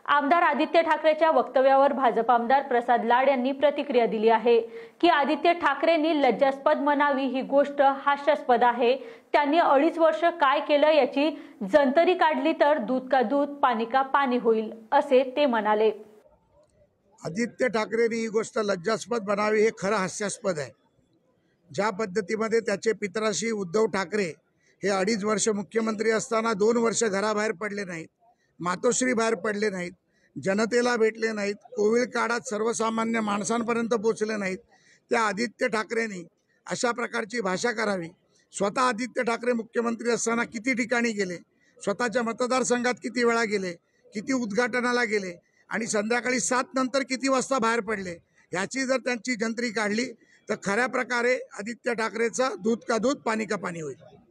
आमदार आदित्य ठाकरेच्या वक्तव्यावर भाजप आमदार प्रसाद लाड यांनी प्रतिक्रिया दिली आहे की आदित्य ठाकरेंनी लज्जास्पद म्हणावी ही गोष्ट हास्यास्पद आहे। त्यांनी 2.5 वर्ष काय केलं याची जंतरी काढली तर दूध का दूध पाणी का पाणी होईल असे ते म्हणाले। आदित्य ठाकरेंनी ही गोष्ट लज्जास्पद बनावी हे खरं हास्यास्पद आहे। ज्या पद्धतीमध्ये त्याचे पितराशी उद्धव ठाकरे हे 2.5 वर्ष मुख्यमंत्री असताना 2 वर्ष घराबाहेर पडले नाहीत, मातोश्री बाहेर पडले नाहीत, जनतेला भेटले नाहीत, कोविड काळात सर्वसामान्य माणसांपर्यंत पोहोचले नाहीत, त्या आदित्य ठाकरेंनी अशा प्रकारची भाषा करावी। स्वतः आदित्य ठाकरे मुख्यमंत्री असताना किती ठिकाणी गेले, स्वतःच्या मतदारसंघात किती वेळा गेले, किती उद्घाटनाला गेले आणि संध्याकाळी 7 नंतर किती वाजता बाहेर पडले, याची जर त्यांची जंत्री काढली तर खऱ्या प्रकारे आदित्य ठाकरेचा दूध का दूध पाणी का पाणी होईल।